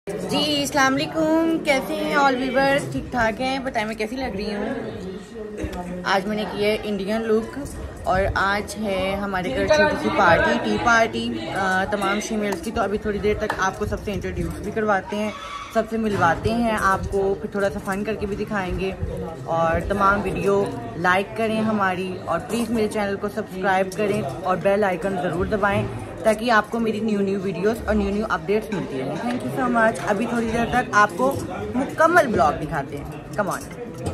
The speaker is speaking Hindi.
जी अस्सलाम वालेकुम, कैसे हैं ऑल व्यूवर्स? ठीक ठाक हैं? बताएं मैं कैसी लग रही हूँ। आज मैंने की है इंडियन लुक और आज है हमारे घर छोटी सी पार्टी, टी पार्टी तमाम फीमेल्स की। तो अभी थोड़ी देर तक आपको सबसे इंट्रोड्यूस भी करवाते हैं, सबसे मिलवाते हैं आपको, फिर थोड़ा सा फन करके भी दिखाएंगे। और तमाम वीडियो लाइक करें हमारी, और प्लीज़ मेरे चैनल को सब्सक्राइब करें और बेल आइकन ज़रूर दबाएं ताकि आपको मेरी न्यू वीडियोस और न्यू अपडेट्स मिलती रहें। Thank you so much. अभी थोड़ी देर तक आपको मुकम्मल ब्लॉग दिखाते हैं। Come on.